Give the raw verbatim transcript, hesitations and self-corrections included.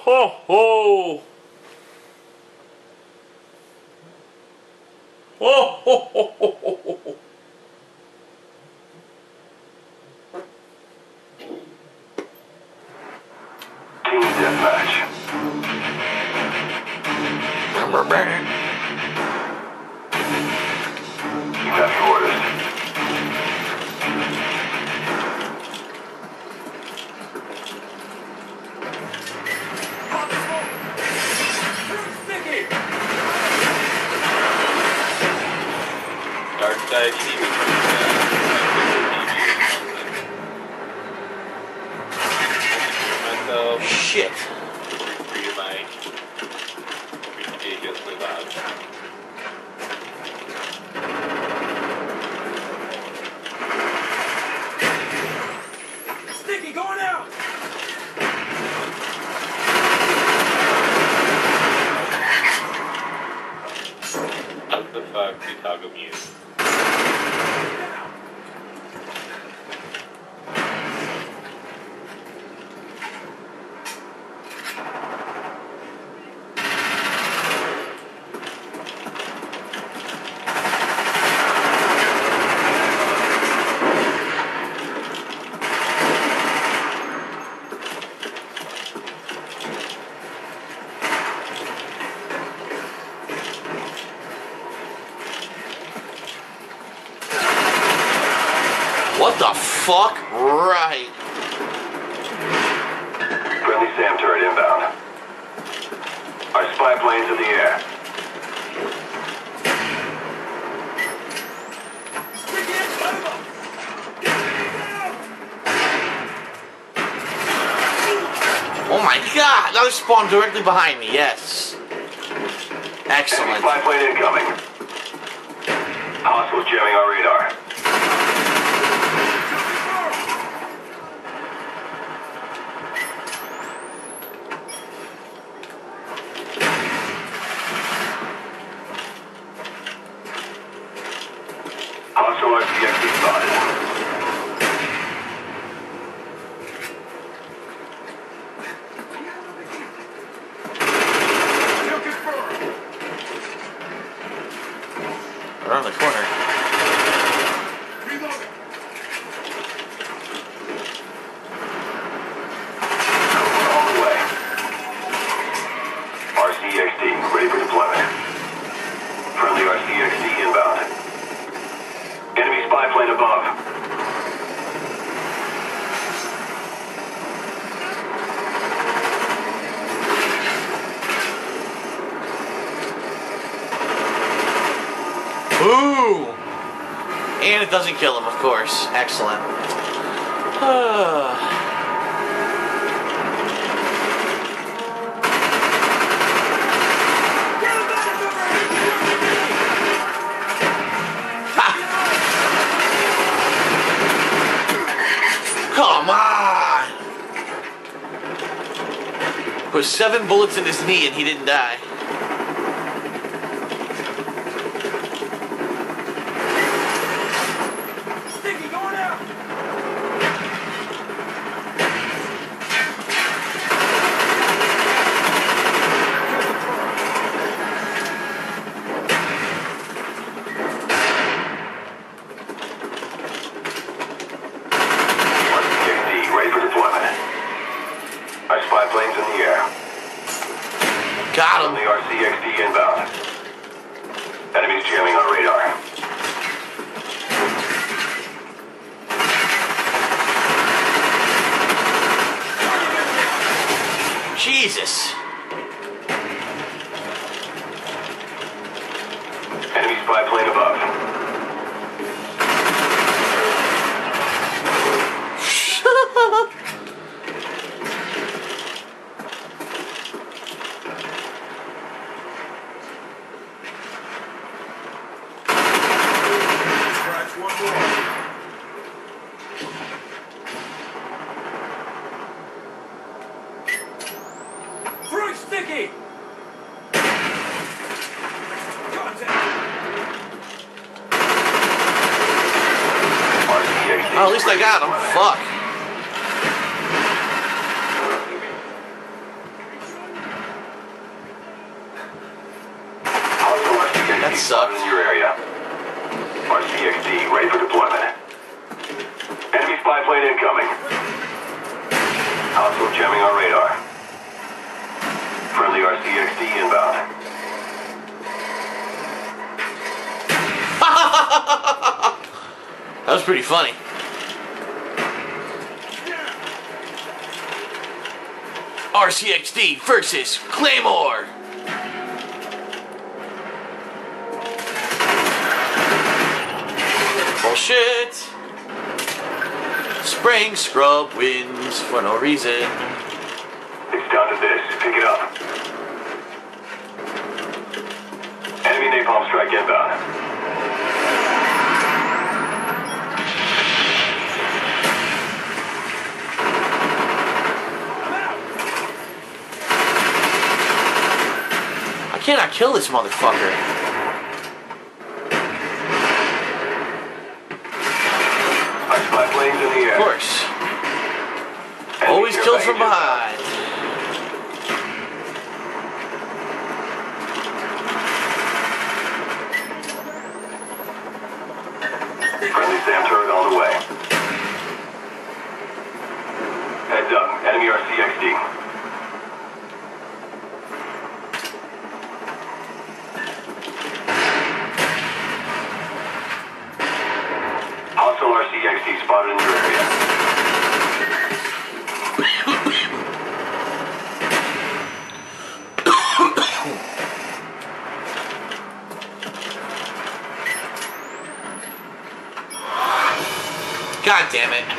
ho ho! Oh ho ho ho ho ho! Team deathmatch. You have your orders. Dark side T V. Myself. Shit! Read my ridiculously loud. Sticky going out! What the fuck do you talk of you? What the fuck? Right. Friendly SAM turret inbound. Our spy plane's in the air. Oh my god! Now they spawned directly behind me, yes. Enemy Excellent. spy plane incoming. Hostiles jamming our radar. Hostile R C X D spotted. Around the corner. On the way. R C X D ready for deployment. Friendly R C X D inbound. Enemy spy plane above. Ooh! And it doesn't kill him, of course. Excellent. Come on! Put seven bullets in his knee and he didn't die. Sticky going out! R C X D ready for deployment. Our spy plane's in the air. Got Friendly him. R C X D inbound. Enemies jamming on radar. Jesus. Enemy spy plane above. Scratch one more. Throwing sticky! Contact! R C X D Oh, at least I got him. Fuck. sucked. spotted in your area. R C X D ready for deployment. Enemy spy plane incoming. Hostile jamming our radar. Friendly R C X D inbound. That was pretty funny. R C X D versus Claymore. Bullshit. Spraying scrub wins for no reason. It's down to this. Pick it up. Enemy napalm strike inbound. I cannot kill this motherfucker. Our spy planes in the air. Of course. Enemy Always care kills from package behind. inbound. Friendly SAM turret on the way. Heads up. Enemy R C X D. Hostile R C X D spotted in your area. God damn it.